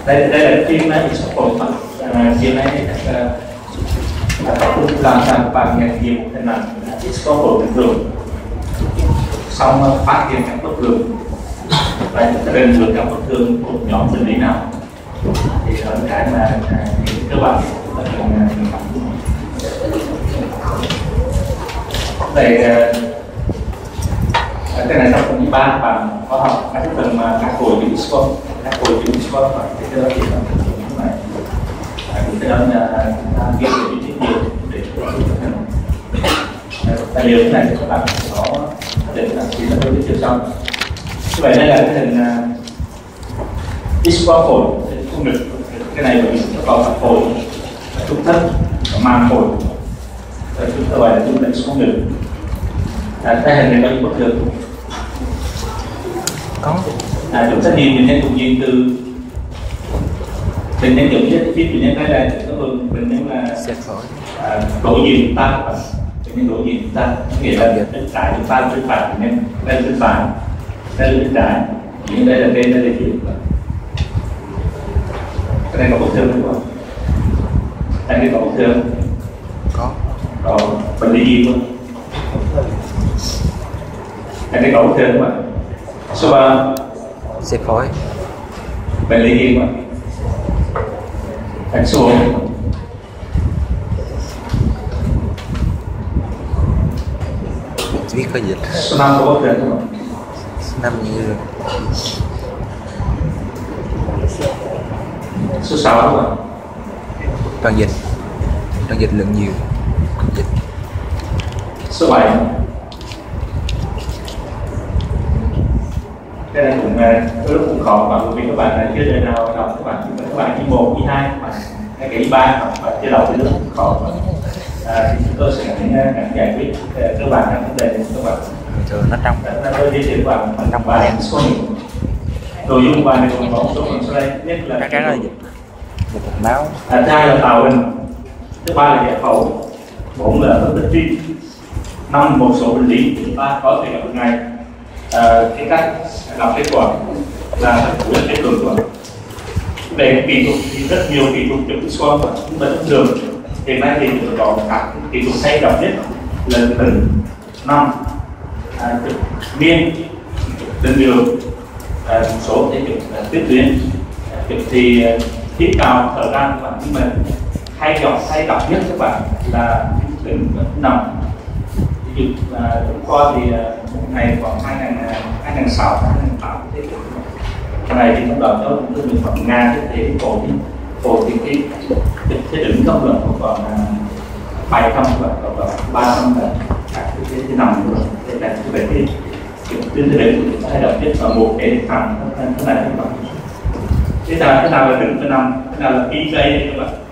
Đây là phim này sẽ phổi phim này làm bằng nghề nghiệp thế nào có phổi bình thường xong phát hiện các bất thường và lần lượt các bất thường của nhóm sinh lý nào thì đó là cái mà cơ bản đây cái này trong phần 3 bạn có học các phần mà các khối chữ Scott và cái đó thì là như này cái đó là ghi về những chi tiết để tài liệu này thì các bạn có để là chỉ là tôi chiều sau. Như vậy đây là cái hình X-quang phổi không được cái này bởi vì nó có các phổi trung thất màng phổi và chúng ta gọi là trung thất không được. Cái hình này có những bất thường có chúng ta nhìn bệnh nhân cũng nhìn từ bệnh nhân giống như phía bệnh nhân đây là bệnh nhân là đối diện ta bệnh nhân đối diện ta nghĩa là bên trái chúng ta bên phải bệnh nhân đây bên phải đây bên trái nhưng đây là bên đây là dưới cái này có bất thường đúng không? Đây có bất thường có bệnh lý gì không? Đây có bất thường đúng không? Số 3 xếp phổi bệnh lý gì mà đánh số viết có dịch số 5 có bất thường không? Số 5 như số 6 đúng không? toàn dịch lượng nhiều dịch. Số 7 cái này cũng khó mà vì các bạn chưa đời nào đọc các bạn chỉ 1, chỉ 2 hay cái 3 và chưa đọc thì rất khó thì chúng tôi sẽ giải quyết cơ bản các vấn đề của các bạn. Nó trong tôi đi chuyển vào trong bài số nội dung bài này gồm có một số phần sau đây nhất là dịch máu, thứ hai là tạo hình, thứ ba là giải phẫu, 4 là phân tích truy, 5 một số bệnh lý chúng ta có thể gặp được ngày. Cái cách làm kết quả là kết luận của về kỹ thuật thì rất nhiều kỹ thuật chụp X-quang và chúng ta rất thường hiện nay thì có các kỹ thuật hay gặp nhất là tầng 5 chụp miên, đơn đường, một số thì chụp tuyết tuyến, chụp thì thiết cao thở ra các bạn, nhưng mà hay gặp nhất các bạn là tầng 5. Ví dụ chúng coi thì một ngày khoảng 2006, 2008 cái này thì trong đó nó cũng được khoảng Nga thế phổ thì cái đứng không là còn 700 và còn 300 là cái nằm nữa để là cái về cái tuyến thế đến của chúng ta hay đọc nhất là một cái thằng thế này các bạn. Thế nào là đứng thứ 5, thế nào là ký dây các bạn.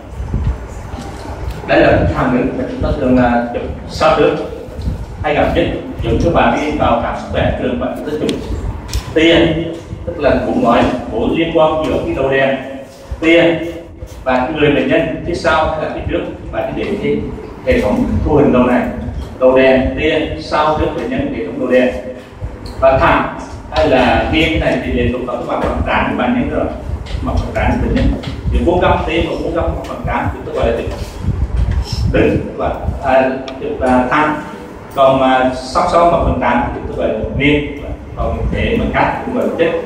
Đây là thằng đứng mà chúng ta thường là chụp sát nước hay gặp nhất dùng cho bạn đi vào khám sức khỏe thường bạn sẽ chụp tia, tức là cũng nói mối liên quan giữa cái đầu đèn tia và cái người bệnh nhân phía sau hay là phía trước và cái để cái hệ thống thu hình đầu này đầu đèn tia sau trước bệnh nhân hệ thống đầu đèn và thẳng hay là nghiêng cái này thì để thuộc vào các bạn bằng trán của bệnh nhân rồi mặt bằng trán của bệnh nhân thì vuông góc tia và vuông góc mặt bằng trán chúng tôi gọi là đứng và thẳng. Còn mà sóc một phần tám thì tôi gọi là niên, còn thể mà cắt cũng gọi là chết.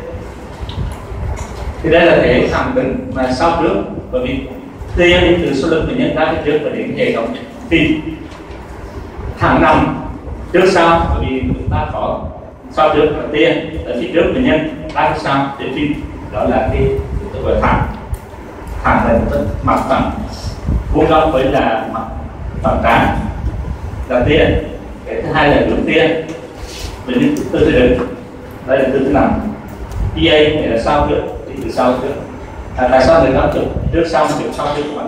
Thì đây là thể thẳng đứng mà sau trước, bởi vì tia đi từ số lưng bệnh nhân ra phía trước và đến hệ thống tim thẳng nằm trước sau, bởi vì chúng ta có sau trước và tia ở phía trước bệnh nhân ra phía sau để tim, đó là cái tôi gọi là thẳng là mặt phẳng, vuông góc với là mặt phẳng trán là tia. Cái thứ hai là đứng tia, bệnh nhân tư thế đứng, đây là tư thế nằm. PA này là sau trước, thì từ sau trước. Tại sao người ta chụp trước sau chụp sau trước các bạn?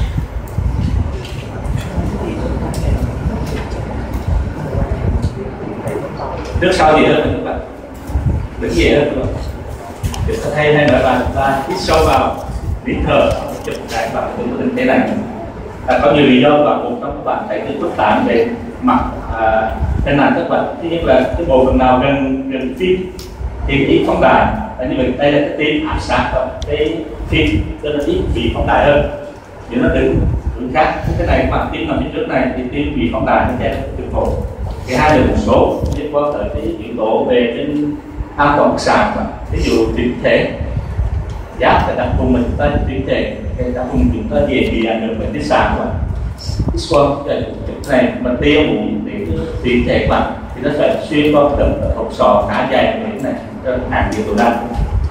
Trước sau gì hơn các bạn? Đứng gì hơn các bạn? Chúng ta hay nói là ta hít sâu vào, hít thở, chụp cái bạn cũng có thế này. Có nhiều lý do và một trong các bạn thấy cái phức tạp về mặt trên này các bạn, thứ nhất là cái bộ phận nào gần tim thì cái ít phóng đại như vậy đây là cái tim áp sát và cái tim cho nó ít bị phóng đại hơn nếu nó đứng khác. Cái này các bạn tim nằm phía trước này thì tim bị phóng đại nó sẽ được phổi. Cái hai là một số liên quan tới cái yếu tố về cái an toàn sản ví dụ tính thể giáp phải đặt vùng mình chúng ta tính thể cái đặt vùng chúng ta dễ bị ảnh hưởng bởi cái sản và X-quang này mà tiêu để tính thể của bạn thì nó sẽ xuyên qua cái hộp sọ khá dài như thế này cho hàng nhiều tổ đan.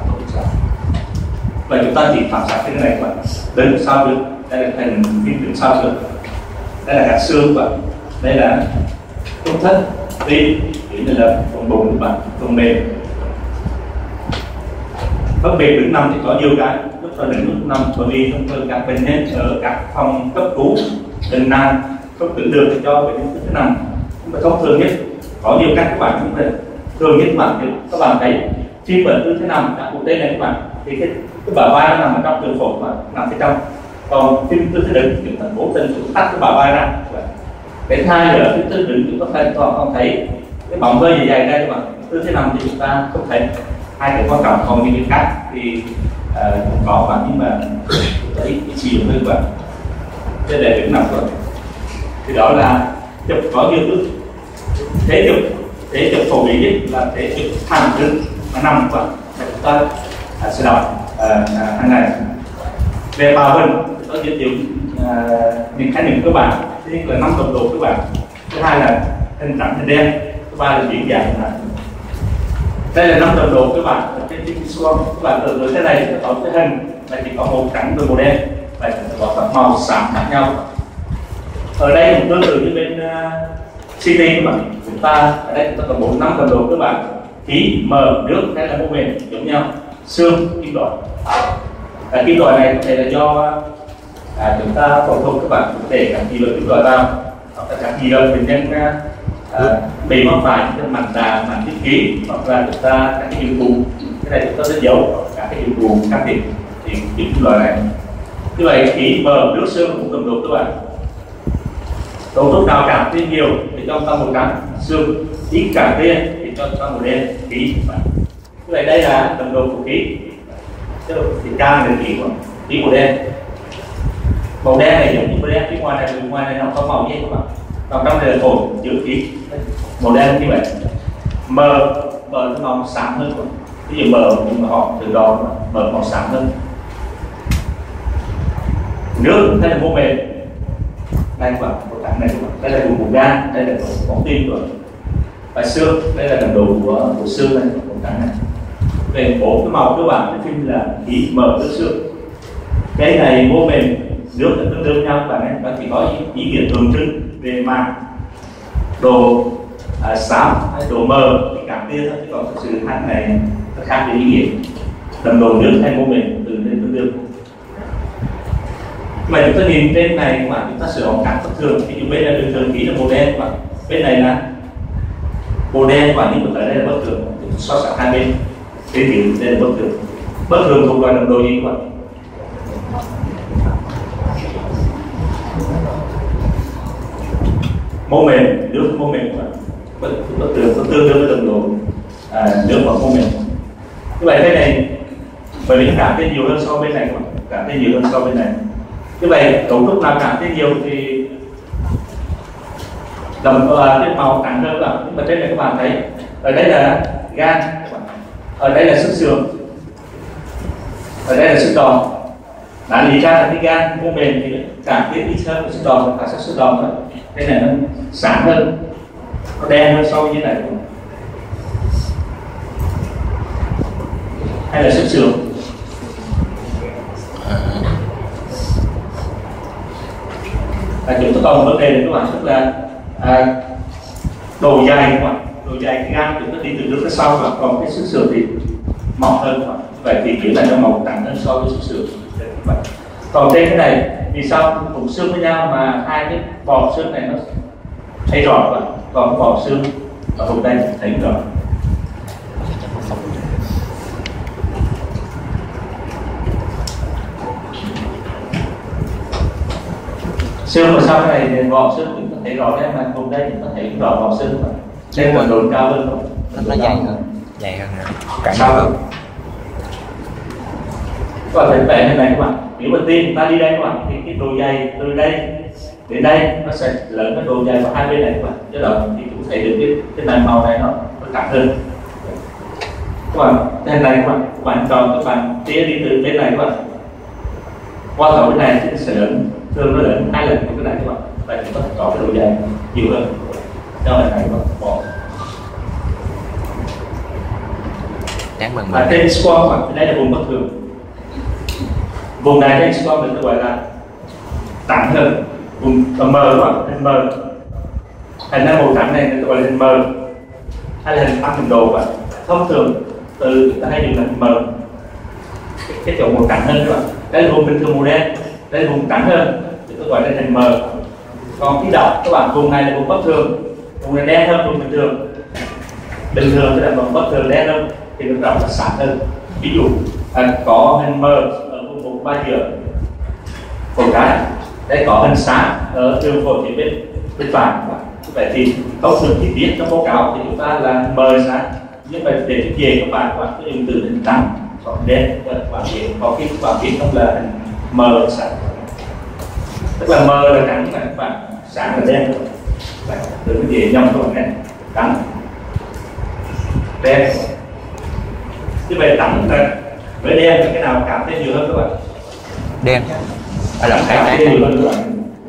Và chúng ta chỉ phản xạ cái này các bạn đứng sau được, đây là thành phim đứng sau được, đây là các xương và đây là trung thất tim, đây là vùng bụng các bạn, vùng mềm. Vấn đề đứng nằm thì có nhiều cái lúc là đứng lúc nằm bởi vì thông thường các bệnh nhân ở các phòng cấp cứu bệnh nan không tự được cho bệnh nhân cứ nằm. Nhưng mà thông thường nhất có nhiều cách các bạn cũng là thường nhất các bạn thấy khi bệnh tư thế nằm các cụ tên này các bạn thì cái bả vai nó nằm ở trong đường phổi mà nằm phía trong, còn khi tư thế đứng chúng ta cố tình chúng tách cái bả vai ra. Cái thứ hai là cái tư thế đứng chúng ta thấy không thấy cái bóng hơi dài dài đây các bạn, tư thế nằm thì chúng ta không thấy. Hai cái quan trọng còn những cái khác thì cũng có bạn nhưng mà ít chiều hơn bạn cho để đứng nằm rồi thì đó là chụp có nhiều thứ thế chụp phổ biến nhất là thế chụp thẳng đứng mà nằm và chúng ta sẽ đọc hàng ngày về bào vân có giới thiệu những khái niệm cơ bản. Thứ nhất là 5 đồng độ các bạn, thứ hai là hình trắng hình đen, thứ ba là chuyển dạng. Đây là 5 đồng độ các bạn trên X-quang. Các bạn tưởng tượng thế này sẽ có cái hình là chỉ có màu trắng và màu đen và có các màu xám khác nhau. Ở đây cũng tương tự như bên CT các bạn, chúng ta ở đây chúng ta có 4-5 đồng độ các bạn, khí, mờ, nước hay là mô mềm giống nhau, xương, kim loại. Kim loại này có thể là do chúng ta phẫu thuật các bạn để các kim loại kim loại vào hoặc là các kim loại bệnh nhân bị mắc phải những mảnh đà, mảnh thiết khí hoặc là chúng ta các cái yêu cầu cái này chúng ta sẽ giấu các cái yêu cầu can thiệp thì kim loại này. Như vậy khí, mờ, nước, xương cũng đồng độ các bạn. Cấu trúc nào cảm thấy nhiều thì cho ta màu trắng, xương ít cảm thấy thì cho ta màu đen, khí. Như vậy đây là đồng độ của khí. Thì can là khí màu đen. Màu đen này giống như màu đen, phía ngoài này nó không màu gì các bạn. Còn trong này là cồn giữ khí. Màu đen như vậy. Mờ nó màu xám hơn. Ví dụ mờ nhưng mà họ từ đó mờ màu xám hơn. Nước hay là mô mềm. Đây các bạn, màu trắng này các bạn. Đây là vùng gan, đây là bóng tim rồi. Và xương, đây là đồng độ của xương này, màu trắng này. Về bốn cái màu cơ bản thì là khí, mờ, nước, xương. Cái này mô mềm, nước là tương đương nhau các bạn ấy, nó chỉ có ý nghĩa tượng trưng về màng đồ xám hay đồ mờ thì cảm tia thôi, chứ còn thực sự hai này nó khác về ý nghĩa. Đồng độ nước hay mô mềm từ lên tương đương. Mà chúng ta nhìn trên này mà chúng ta sử dụng các bất thường, ví dụ bên là bình thường khí là màu đen và bên này là màu đen và nhưng mà ở đây là bất thường, so sánh hai bên bên biểu đây là bất thường. Bất thường thuộc loại đồng độ gì các bạn? Mô mềm, nước mô mềm và bất thường có tương đương với đồng độ nước và mô mềm. Như vậy bên này bởi vì nó cảm thấy nhiều hơn so với bên này, cảm thấy nhiều hơn so với bên này. Như vậy cấu trúc nào cảm thấy nhiều thì đồng cái màu trắng hơn vào. Nhưng mà trên này các bạn thấy ở đây là gan, ở đây là xương sườn, ở đây là xương đòn. Đã lý ra là cái gan mô mềm thì cảm thấy ít hơn xương đòn và xương đòn thôi. Cái này nó sáng hơn, nó đen hơn so với như này. Hay là xương sườn. Chúng ta còn vấn đề này các bạn, tức là độ dày các bạn, độ dày cái gan chúng ta đi từ trước tới sau và còn cái xương sườn thì mỏng hơn các bạn. Vậy thì kiểu này nó màu trắng hơn so với xương sườn. Còn trên cái này vì sao cùng xương với nhau mà hai cái bò xương này nó thấy rõ các bạn, còn cái bò xương ở vùng đây thấy rõ. Xương mà sau cái này vỏ xương chúng ta thấy rõ đấy, mà vùng đây chúng ta thấy rõ vỏ xương đây là độ cao hơn không? Nó dày hơn. dày hơn nữa, cản Sao? hơn. Các bạn thấy vẽ như này các bạn, nếu mà tim ta đi đây các bạn thì cái độ dày từ đây đến đây nó sẽ lớn cái độ dày vào hai bên này các bạn, do đó thì cũng thấy được cái này màu này nó cẳng hơn. Các bạn trên này các bạn chọn các bạn tía đi từ bên này các bạn qua頭bên này thì nó sẽ lớn, thường nó lớn 2 lần cái này các bạn, vậy chúng ta có cái độ dày nhiều hơn. Cho này các bạn bỏ. Đáng mừng Và trên squat các bạn, đây là vùng bất thường. Vùng này trên squat mình gọi là thẳng hơn, vùng mờ các bạn, hình mờ. Hình màu trắng này gọi là hình mờ hay là hình 5 độ các bạn. Thông thường từ ta hay dùng là hình mờ, cái chỗ màu trắng hơn các bạn. Đây là vùng bình thường màu đen, đây là vùng trắng hơn thì tôi gọi là hình mờ. Còn cái đỏ các bạn, vùng này là vùng bất thường, vùng này đen hơn vùng bình thường. Bình thường tức là vùng bất thường đen hơn thì nó đỏ là sáng hơn. Ví dụ có hình mờ ở vùng ba giữa phổi trái, đây có hình sáng ở đường phổi phía bên phải. Vậy thì thông thường chi tiết trong báo cáo thì chúng ta là mờ sáng, nhưng mà để về các bạn có dùng từ hình trắng hoặc đen, các bạn có cái bạn biết không là hình mờ sáng, tức là mờ là trắng và các bạn sáng là đen. Từ cái gì nhầm các bạn nhé, trắng đen. Như vậy trắng với đen cái nào cảm thấy nhiều hơn các bạn? Đen hay là cảm thấy nhiều hơn các bạn.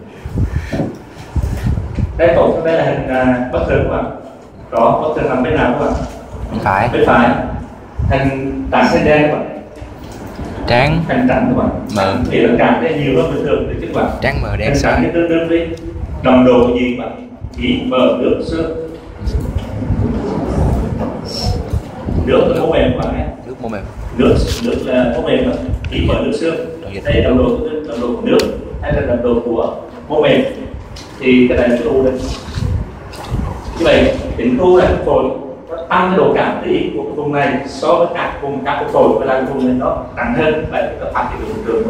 Đây tổ đây là hình bất thường các bạn. Đó, bất thường nằm bên nào các bạn? phải Bên phải. Hình trắng hay đen các bạn? trắng Hình trắng các bạn. mờ, Thì là cảm thấy nhiều hơn bình thường thì các bạn. trắng mờ đen Hình trắng sáng. thì tương đương với đồng đồ của gì các bạn? Chỉ mờ nước xương. Nước là mô mềm các bạn nhé. Nước mô mềm. Nước là mô mềm đó. Chỉ mờ nước xương. Đây là đồng đồ của nước hay là đồng đồ của mô mềm. Thì cái này là cái u đây. Như vậy tính u là cái phổi nó tăng cái độ cảm thấy của cái vùng này so với các vùng các cái phổi, và là cái vùng này nó nặng hơn, vậy nó phát triển được bình thường.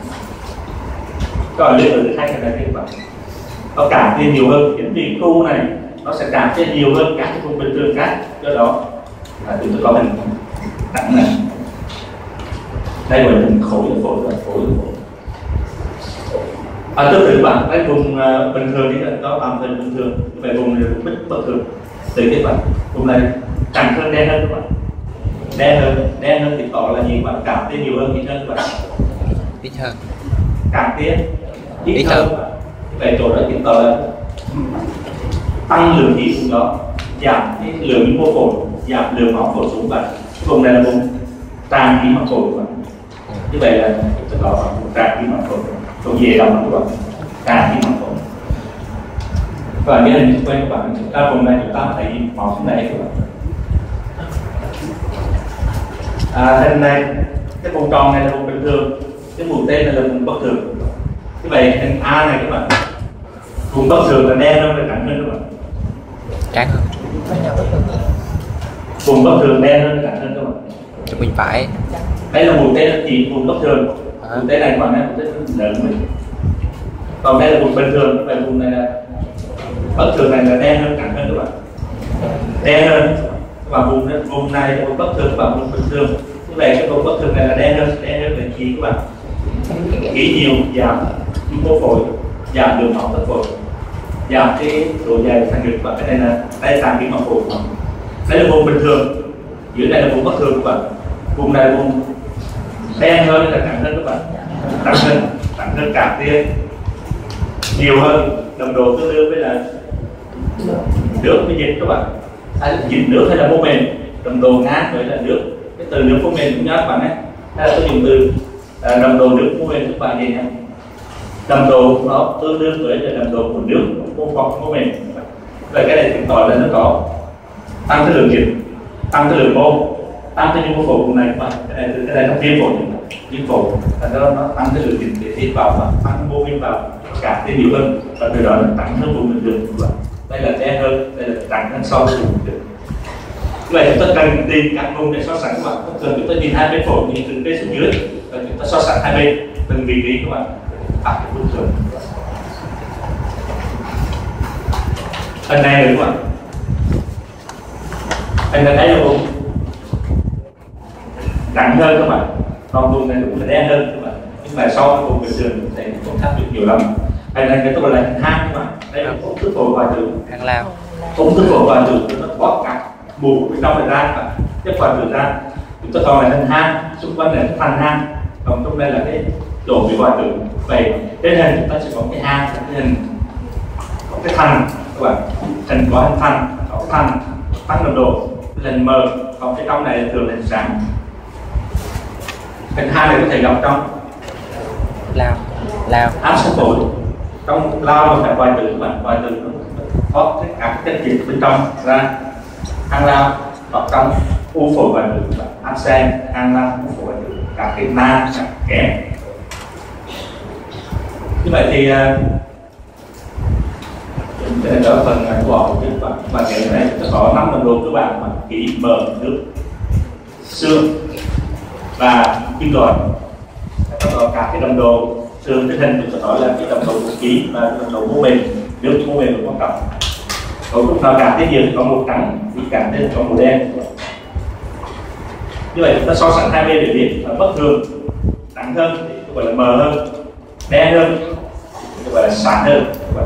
Còn liên tưởng hai cái này các bạn, nó cảm thấy nhiều hơn, chính vì cái u này nó sẽ cảm thấy nhiều hơn các cái vùng bình thường khác, do đó chúng tôi có hình nặng này. Đây gọi là hình khối của phổi và phổi của phổi. Tương tự bạn, cái vùng bình thường thì nó làm hình bình thường, về vùng này cũng bất thường. Từ cái bạn, vùng này càng hơn đen hơn các bạn, đen hơn thì tỏ là gì bạn, cảm thấy nhiều hơn ít hơn các bạn, Ít hơn. cảm thấy ít hơn. Về chỗ đó chứng tỏ là tăng lượng khí xuống đó, giảm cái lượng mô phổi, giảm lượng máu phổi xuống bạn. Vùng này là vùng tràn khí màng phổi các bạn. Như vậy là chúng ta có vùng tràn khí màng phổi. Còn dễ đọc các bạn, tràn khí màng phổi. Và cái hình quen các bạn, chúng ta vùng này chúng ta thấy máu xuống này các bạn. Hình này, cái vùng tròn này là vùng bình thường, cái vùng tên này là vùng bất thường. Như vậy hình A này các bạn, vùng bất thường là đen hơn và trắng hơn các bạn. Trắng hơn. Vùng bất thường đen hơn và trắng hơn các bạn. Trong bên phải. Đây là vùng tên chỉ vùng bất thường. Vùng tên này các bạn này vùng tên lớn mình. Còn đây là vùng bình thường, vậy vùng này là bất thường này là đen hơn trắng hơn các bạn. Đen hơn. Và vùng này là vùng bất thường và vùng bình thường. Như vậy cái vùng bất thường này là đen hơn là khí các bạn. Khí nhiều giảm mô phổi, giảm lượng máu phổi, giảm cái độ dày thành ngực, và cái này là đây tăng cái máu phổi. Đây là vùng bình thường, dưới đây là vùng bất thường các bạn. Vùng này là vùng đen hơn là trắng hơn các bạn, trắng hơn cảm thấy nhiều hơn, nồng độ tương đương với là nước với dịch các bạn. Dịch nước hay là mô mềm, nồng độ ngang với là nước. Cái từ nước mô mềm cũng nhớ các bạn nhé. Hay là tôi dùng từ nồng độ nước mô mềm các bạn gì nhé. Nồng độ nó tương đương với là nồng độ của nước mô mềm. Vậy cái này chứng tỏ là nó có tăng cái lượng dịch, tăng cái lượng mô, tăng cái nhu mô phổi này các bạn. Cái này nó viêm phổi, nó tăng cái lượng dịch để tiết vào và tăng mô viêm vào, cảm thấy nhiều hơn, và từ đó là tăng hơn vùng bình thường các bạn. Đây là đen hơn, đây là trắng hơn so với vùng bình thường. Vậy chúng ta cần tìm các vùng để so sánh các bạn. Thông thường chúng ta nhìn hai bên phổi, nhìn từ trên xuống dưới, và chúng ta so sánh hai bên từng vị trí các bạn. Cái bình thường. Hình này nữa các bạn. Hình này đây là vùng nặng hơn các bạn, con vùng này cũng là đen hơn các bạn, nhưng mà so với vùng bình thường thì không khác biệt nhiều lắm. Hay là cái tôi là hang các bạn, đây là ống thức phổi hoại tử, hang lao, ống thức phổi hoại tử nó bóp cả mù bên trong thời gian và tiếp qua thời gian chúng ta còn là thân hang, xung quanh là thành hang, còn trong đây là cái độ bị hoại tử. Vậy trên hình chúng ta sẽ có cái hang, cái hình có cái thành các bạn, hình có hình thành, có cái thành tăng nồng độ, hình mờ, còn cái trong này thường là hình sáng. Hình hang này có thể gặp trong lao áp sát phổi, trong lao mà phải hoại tử các bạn, hoại tử nó có các chất dịch bên trong ra hang lao, hoặc trong u phổi hoại tử các bạn, áp xe hang lao, u phổi hoại tử, các cái na, các kẽm. Như vậy thì đó phần của bạn cái này có 5 nồng độ cơ bản là khí, bờ, nước, xương và kim loại. Có cả cái nồng độ xương trên hình chúng ta nói là cái nồng độ của khí và nồng độ mô mềm, nước mô mềm là quan trọng. Còn lúc nào cả cái gì có màu trắng thì cả trên có màu đen. Như vậy chúng ta so sánh hai bên để biết là bất thường, nặng hơn thì gọi là mờ hơn, đen hơn thì gọi là sáng hơn.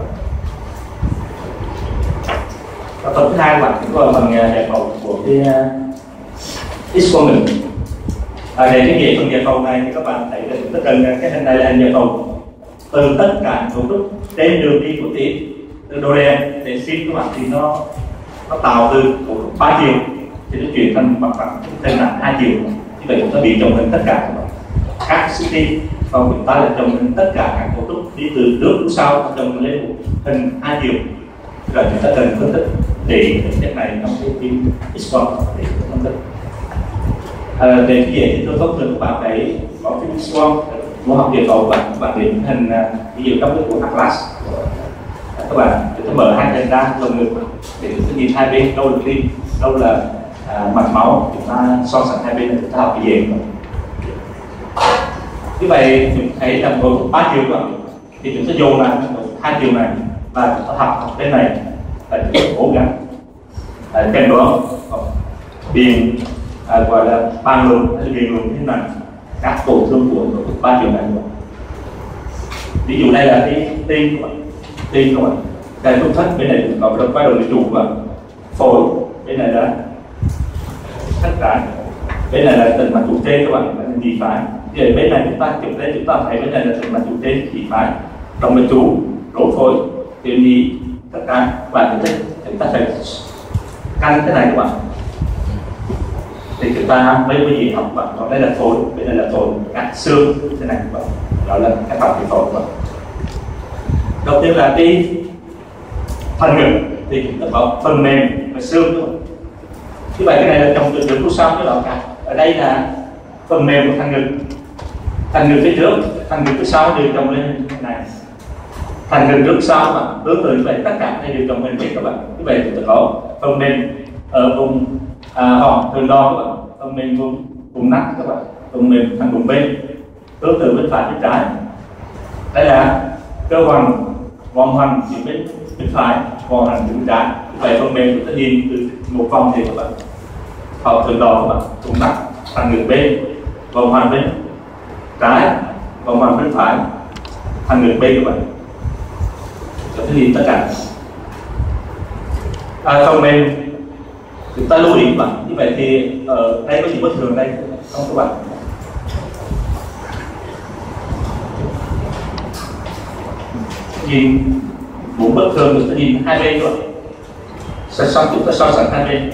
Và phần thứ hai là chúng tôi bằng giải phẫu của cái X-quang ngực. Để cái nghĩa phần giải phẫu này thì các bạn thấy là tất cả cái hình này là hình giải phẫu từ tất cả cấu trúc trên đường đi của tim, từ đồ đen đến sim các bạn thì nó tạo từ cấu trúc 3 chiều thì nó chuyển thành bằng phẳng trên là 2 chiều. Như vậy chúng ta bị trồng hình tất cả các city, còn chúng ta là trồng hình tất cả các cấu trúc đi từ trước đến sau trồng lên một hình 2 chiều. Rồi chúng ta cần phân tích để cái này trong cái phim X-quang để phân tích. Để cái gì thì tôi tốt hơn các bạn thấy có phim X-quang mô học địa cầu bạn đến hình ví dụ trong cái của Atlas các bạn chúng ta mở hai hình ra lồng ngực để chúng ta nhìn hai bên đâu là tim, đâu là mạch máu, chúng ta so sánh hai bên để chúng ta học cái gì. Như vậy chúng thấy là một 3 chiều rồi thì chúng ta dồn lại 2 chiều này và chúng ta học bên này là chúng ta cố gắng kèm đó điền gọi là bàn luận hay là điền luận thế này các tổn thương của 3 chiều này. Ví dụ đây là cái tim các bạn, đây là thất, bên này có trong quay đầu để trụ và phổi, bên này là thất trái, bên này là tầng mặt trụ trên các bạn, là nhì phải. Thì bên này chúng ta chụp lên chúng ta thấy bên này là tầng mặt trụ trên nhì phải, trong bên trụ rốn phổi tiểu nhì tất cả và chúng ta phải căn cái này các bạn thì chúng ta mới gì học bạn. Còn đây là phổi, bên này là phổi, các xương thế này các bạn, đó là các bạn thì phổi các bạn. Đầu tiên là cái phần ngực thì chúng ta có phần mềm và xương các bạn. Như vậy cái này là trong từ lúc sau cái đó cả. Ở đây là phần mềm của thành ngực phía trước, thành ngực phía sau đều trồng lên như này. Thành ngực trước sau mà tương tự như vậy, tất cả đây đều trồng lên hết các bạn. Như vậy chúng ta có phần mềm ở vùng thường đo các bạn, phần mềm vùng nách các bạn, phần mềm thành vùng bên, tương tự bên phải bên trái. Đây là cơ hoành, vòng hoành thì bên phải, vòng hoành bên trái. Vậy phần mềm chúng ta nhìn từ một vòng thì các bạn, họ thường đo các bạn, vùng nách, thành ngực bên, vòng hoành bên trái, vòng hoành bên phải, thành ngực bên các bạn. Chúng ta nhìn tất cả. Phần mềm chúng ta lưu ý các bạn. Như vậy thì ở đây có gì bất thường đây không các bạn? Nhìn vùng bất thường chúng ta nhìn hai bên rồi. Chúng ta so sánh hai bên.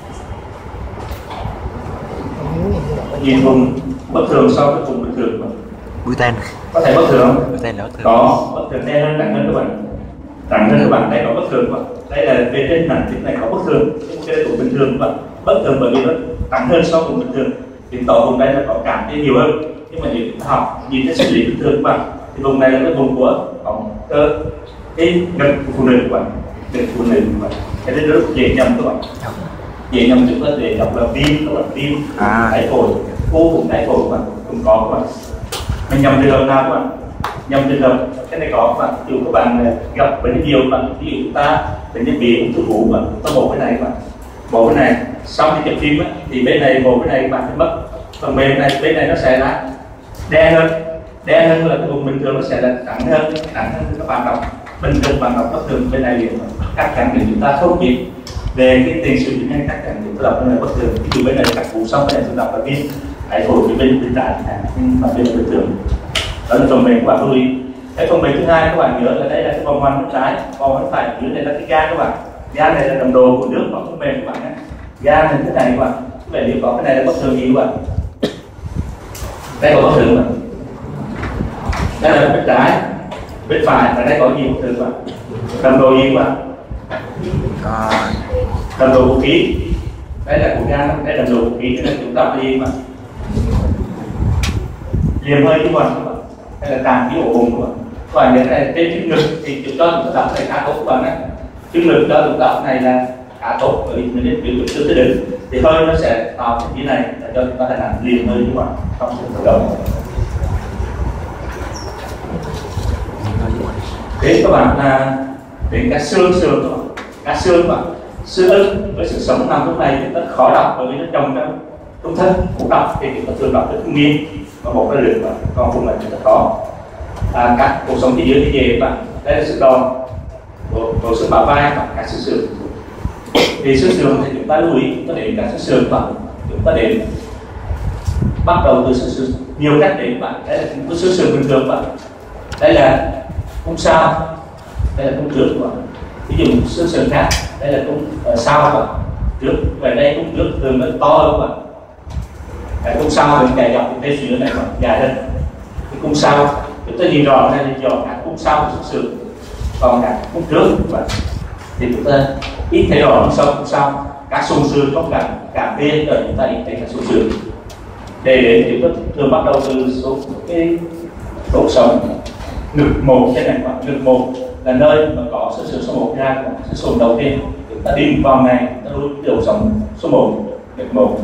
Nhìn vùng bất thường so với vùng bình thường. Bùi tên. Có thể bất thường không? Bùi tên là bất thường. Có, bất thường đen hơn, nặng hơn các bạn. Nặng hơn các bạn, đây có bất thường các bạn. Đây là bên trên nặng thì này có bất thường, cái này cũng bình thường các bạn. Bất thường bởi vì nó nặng hơn so với vùng bình thường. Thì tỏ vùng đây là có cảm thấy nhiều hơn. Nhưng mà nếu học nhìn thấy xử lý bình thường các bạn, thì vùng này là cái vùng của cơ cái ngực của phụ nữ các bạn, ngực phụ nữ các bạn. Cái đấy rất dễ nhầm các bạn. Dễ nhầm chúng ta để đọc là viêm các bạn, viêm đáy phổi, u vùng đáy phổi các bạn, cũng có các bạn. Mình nhầm trường hợp nào các bạn? Nhầm trường hợp cái này có các bạn. Ví dụ các bạn gặp bệnh nhiều các bạn, ví dụ chúng ta bệnh nhân bị ung thư vú các bạn, ta bổ cái này các bạn, bổ cái này xong thì chụp phim á, thì bên này bổ cái này các bạn phải mất Phần bên này nó sẽ là đen hơn là cái vùng bình thường, nó sẽ là nặng hơn các bạn đọc bình thường. Bạn đọc bất thường bên này thì các khẳng định chúng ta không biết về cái tiền sử dụng hay các khẳng định tôi đọc bên này bất thường. Ví dụ bên này các cụ xong bên này tôi đọc là viêm hãy phổi cái bên trái nhưng mà bên bình thường. Đó là phần mềm các bạn lưu ý. Cái phần mềm thứ hai các bạn nhớ là đây là cái vòng hoàn bên trái, vòng bên phải dưới này là cái gan các bạn. Gan này là đồng đồ của nước vào phần mềm các bạn nhé. Gan này thế này các bạn. Vậy nếu có cái này là bất thường gì các bạn? Đây có bất thường mà. Đây là bên trái, bên phải và đây có gì bất thường các bạn? Đồng đồ gì các bạn? Đồng đồ vũ khí. Đây là của gan, đây là đồng đồ vũ khí, đây là chúng ta là gì các bạn? Liềm hơi các bạn. Đây là tàn khí ổ bụng các bạn. Các bạn nhớ này trên chữ ngực thì chúng ta đọc này khá tốt các bạn nhé. Chữ ngực đó chúng ta này là khá tốt bởi vì mình đến biểu tượng tới đỉnh thì hơi nó sẽ tạo cái như này để cho chúng ta thành liền hơi các bạn trong sự khởi động. Thế các bạn là đến các xương các xương các bạn, xương ức với sự sống nằm lúc này thì rất khó đọc bởi vì nó trồng trong trung thân cũng đọc thì chúng ta thường đọc rất nghiêng và một cái lượt bạn, còn vùng này rất khó. Các cuộc sống thì dưới thì về các bạn, đây là sự đòn của xương bả vai và các xương sườn. Thì xương sườn thì chúng ta lưu ý chúng ta đến các xương sườn và chúng ta đến bắt đầu từ xương sườn nhiều cách để bạn. Đây là cái xương sườn bình thường bạn, đây là cung sao, đây là cung trước các bạn. Ví dụ xương sườn khác, đây là cung sao các bạn, trước về đây cung trước thường nó to hơn các bạn. Cái cung sao mình chạy dọc cái phía này bạn dài hơn. Cái cung sao chúng ta nhìn rõ này thì rõ cả cung sau của xương sườn, còn cả cung trước các bạn thì chúng ta ít thấy rõ sau cung sau. Các xương sườn không cả bên rồi chúng ta ít thấy các xương sườn. Để đến chúng ta thường bắt đầu từ số cái đốt sống ngực một trên này bạn. Ngực một là nơi mà có xương sườn số 1 ra, xương sườn đầu tiên chúng ta đi vào này chúng ta lui đầu sống số 1 ngực 1.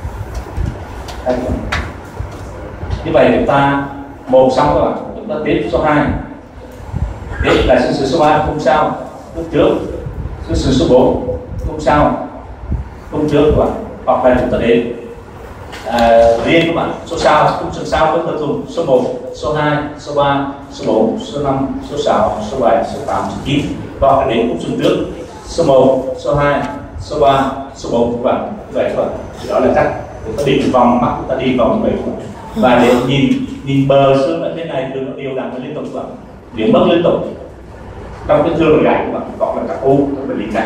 Như vậy chúng ta một xong các bạn, chúng ta tiếp số 2. Tiếp là xương sườn số 3 cung sau, cung trước. Xương sườn số 4 cung sau, cung trước các bạn. Hoặc là chúng ta đến riêng các bạn, số sau, cung sườn sau có thể dùng số 1, số 2, số 3, số 4, số 5, số 6, số 7, số 8, số 9. Hoặc là đến cung sườn trước, số 1, số 2, số 3, số 4 các bạn. Như vậy các bạn, đó là cách chúng ta đi vòng mắt, chúng ta đi vòng như vậy các bạn. Và để nhìn bờ xương ở thế này thường nó đều đặn liên tục các bạn, biến mất liên tục trong cái thương gãy của bạn, hoặc là các u các bệnh lý khác.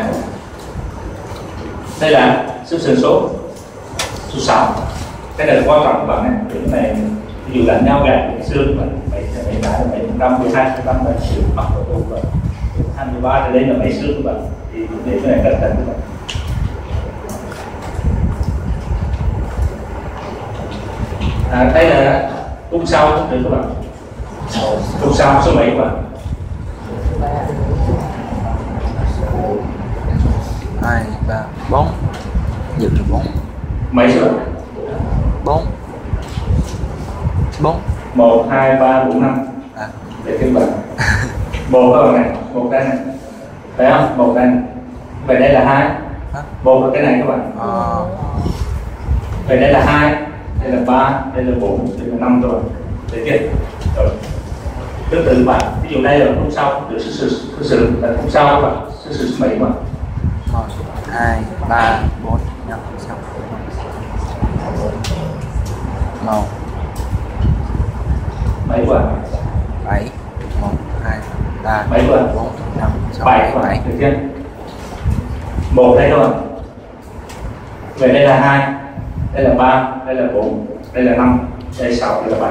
Đây là xương sườn số 6. Cái này là quan trọng các bạn này. Cái này ví dụ là nhau gãy xương bạn mấy cái là 7%, 12% là xương mặt của tôi và 23 thì đây là mấy xương các bạn, thì để cái này cẩn thận các bạn. Đây là cung sau được các bạn. Cung sau số mấy các bạn? 2, 3, 4. Dựng được 4. Mấy số? 4. 4. 1, 2, 3, 4, 5. Để các bạn. Một các bạn này, một đây này. Thấy không? Một đây này. Vậy đây là 2. Một là cái này các bạn. Vậy đây là 2. Đây là 3, đây là 4, đây là 5 rồi. Để tiếp. Rồi. Tương tự bạn, ví dụ đây là không sao, được sự là không sao các bạn, sự mấy mà. 1, 2, 3, 4, 5, 6. 1. Mấy quả? 7. 1, 2, 3, 7 quả? 4, 5, 6, 7 quả, được chưa? 1 đây các bạn. Về đây là 2, đây là 3, đây là 4, đây là 5, đây là 6, đây là 7.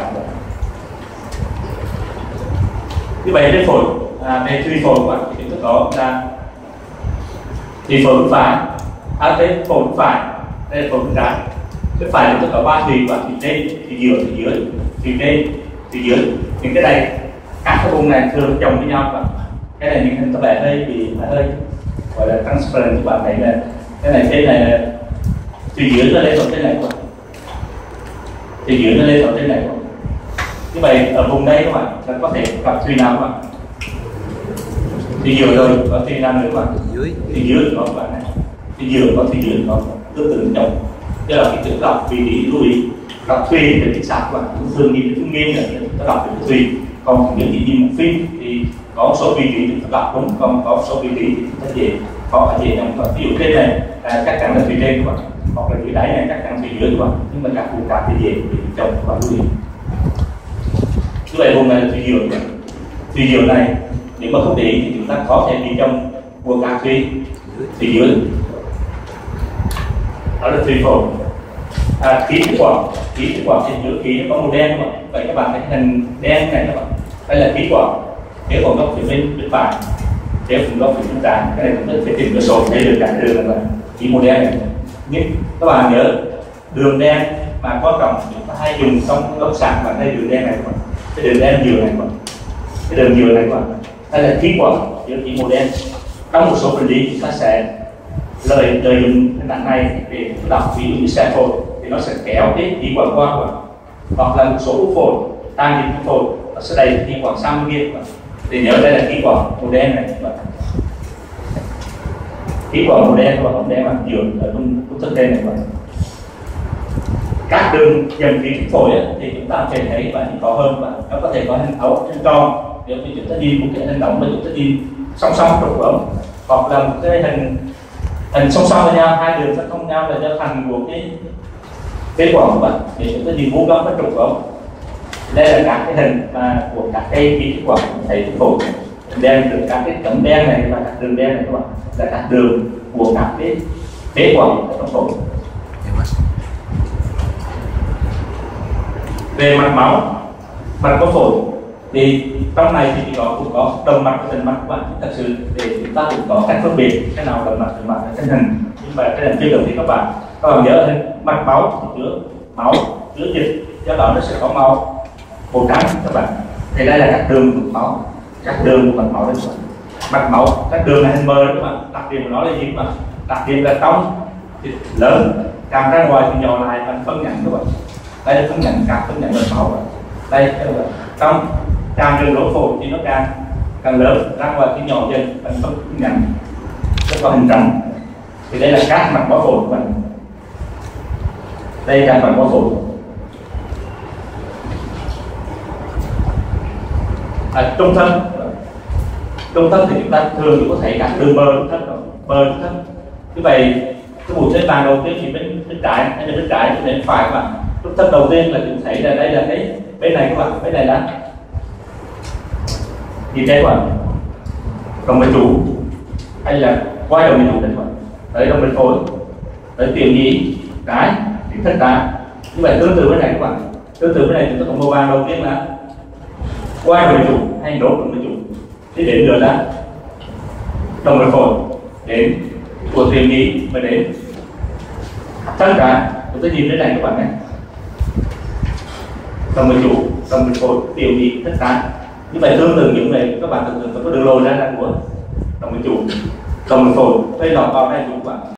Như vậy cái phổi, về thùy phổi của bạn thì chúng ta có là thùy phổi bên phải, cái phổi bên phải, đây là phổi bên trái. Bên phải chúng ta có 3 thùy và thùy trên, thùy giữa, thùy dưới, thùy trên, thùy dưới. Những cái này, các cái vùng này thường chồng với nhau và cái này những có vẻ hơi gọi là transparent các bạn thấy là cái này trên này là thùy dưới nó lên vào trên này, thùy dưới nó lên vào trên này. Như vậy ở vùng đây các bạn là có thể gặp thùy nào các bạn? Thùy giữa rồi, có thùy nào nữa các bạn? Thùy dưới có các bạn này. Thùy giữa có thùy dưới có tương tự chồng. Đây là cái tự đọc vị trí lưu ý. đọc thùy thì chính xác và thường nhìn thương nghiên là ta đọc được thùy, còn nếu chỉ nhìn một phim thì có một số vị trí thì ta đọc đúng, còn có một số vị trí thì ta dễ có dễ trong ví dụ trên này chắc chắn là phía trên các bạn, hoặc là phía đáy này chắc chắn phía dưới các bạn, nhưng mà các vùng cát thì dễ bị trồng và lưu ý. Như vậy vùng này là thủy diệu, thủy diệu này nếu mà không để ý thì chúng ta có thể bị trồng vùng cát thủy dưới, đó là thủy phổi. Khí thực quản thì giữa khí nó có màu đen các bạn, vậy các bạn thấy hình đen này các bạn, đây là khí quản. Nếu còn góc phía bên phải, nếu còn góc phía bên trái, cái này cũng phải tìm cửa sổ để được cả đường là khí màu đen này. Nhưng các bạn nhớ đường đen mà quan trọng chúng ta hay dùng trong góc sạc và đây đường đen này các bạn, cái đường đen nhiều này các bạn, cái đường nhiều này các bạn, đây là khí quản giữa khí màu đen. Trong một số vật lý chúng ta sẽ lợi dụng hình ảnh này để đọc, ví dụ như xe phổi thì nó sẽ kéo cái khí quản qua, hoặc là một số u phổi tan dịch phổi nó sẽ đẩy khí quản sang bên kia. Thì nhớ đây là khí quản màu đen này, khí quản màu đen và màu đen mặt dường ở trong thân đen này. Các đường dầm khí phổi thì chúng ta sẽ thấy và có hơn, và nó có thể có hình ấu trên tròn. Nếu như chúng ta nhìn một cái hình động mà chúng ta nhìn song song trục ống, hoặc là một cái hình song song với nhau, hai đường song song nhau là cho thành một cái quản của bạn để chúng ta nhìn vuông góc cái trục ống. Đây là các cái hình mà của các cái khí quản thấy phổi đen, được các cái chấm đen này và các đường đen này các bạn, là các đường của các cái phế quản ở trong phổi. Về mạch máu, mạch có phổi thì trong này thì cũng có động mạch và tĩnh mạch các bạn. Thật sự để chúng ta cũng có cách phân biệt cái nào động mạch tĩnh mạch trên hình, nhưng mà cái hình chưa được thì các bạn nhớ hình mạch máu thì chứa máu, chứa dịch, do đó nó sẽ có màu trắng các bạn. Thì đây là các đường mạch máu, các đường của mạch máu đấy các bạn. Mạch máu các đường là hình mờ các bạn, đặc điểm của nó là gì các bạn? Đặc điểm là trong thì lớn, càng ra ngoài thì nhỏ lại thành phân nhánh các bạn. Đây là phân nhánh, các phân nhánh mạch máu các bạn. Đây các bạn, trong càng đường lỗ phổi thì nó càng lớn, ra ngoài thì nhỏ dần thành phân nhánh, nó có hình trắng. Thì đây là các mạch máu phổi các bạn. Đây là mạch máu phổi. Trung thân thì chúng ta thường chỉ có thấy các đường bờ trung thân. Như vậy cái mũi trên bàn đầu tiên thì bên trái hay là bên trái đến phải các bạn. Trung thân đầu tiên là chúng thấy là đây là cái bên này các bạn, bên này là gì đây các bạn, đồng mạch chủ hay là quay đồng mạch chủ đấy các bạn, đấy đồng mạch phổi, đấy tiểu nhĩ trái thì thân trái. Như vậy tương tự bên này các bạn, tương tự bên này chúng ta có màu vàng đầu tiên là quay đồng mạch chủ hay đốt đồng mạch chủ, thì đến nữa là đồng mạch phổi, đến của tiểu nhĩ và đến thân trái. Chúng ta nhìn đến này các bạn nhé, đồng mạch chủ, đồng mạch phổi, tiểu nhĩ, thân trái. Như vậy tương tự những này các bạn tưởng tượng có đường lồi ra của đồng mạch chủ, đồng mạch phổi, đây lọt vào đây của các bạn.